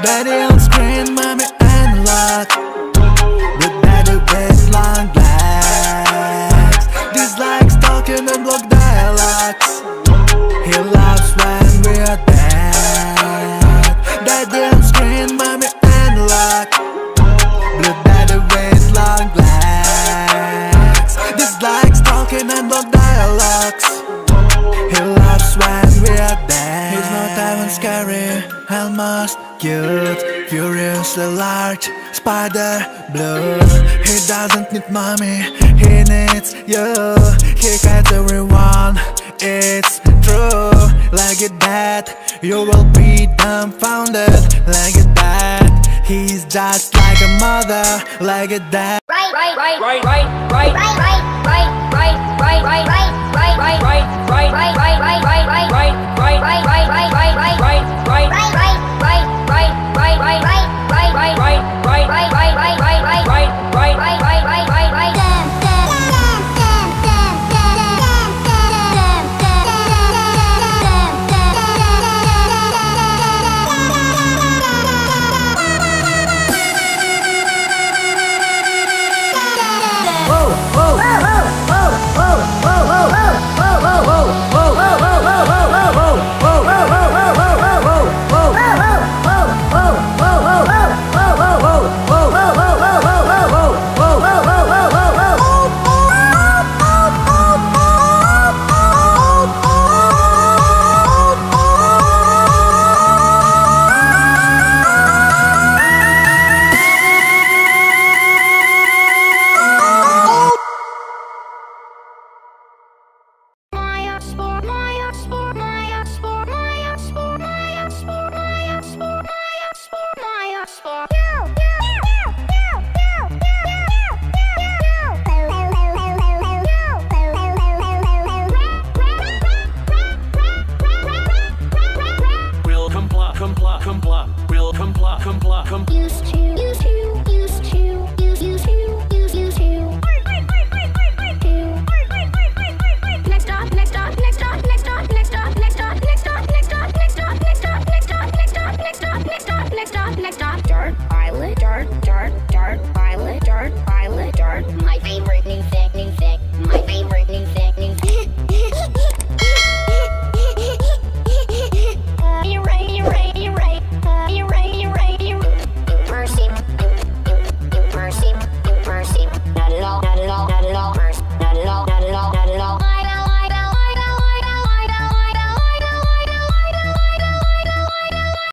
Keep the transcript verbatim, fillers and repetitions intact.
Daddy on screen, mommy unlocked. With daddy with long legs. Dislikes talking and block dialogues. He loves when we're dead. Daddy on screen, mommy unlocked. Blue daddy with long legs. Dislikes talking and block dialogues. He loves when we're dead. He's not even scary, almost cute, furiously large, spider blue. He doesn't need mommy, he needs you. He gets everyone, it's true. Like it that, you will be dumbfounded. Like it that, he's just like a mother. Like it that. Right, right, right, right, right, right, right, right, right, right, right, right, right, right, right.